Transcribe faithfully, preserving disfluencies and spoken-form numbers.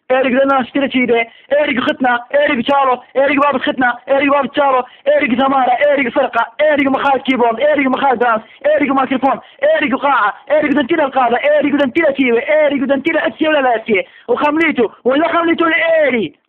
إيريك لنا اشتري كذا إيريك ختنا إيريك شارو إيريك باب ختنا إيريك باب شارو إيريك زمارة إيريك فرقة إيريك مخال كيبورد إيريك مخال دانس إيريك ميكروفون إيريك قاعة إيريك دنتيلا القاعدة إيريك دنتيلا كيوي إيريك دنتيلا أسي ولا لا أسي وخمليتو ولا خمليتو لإيري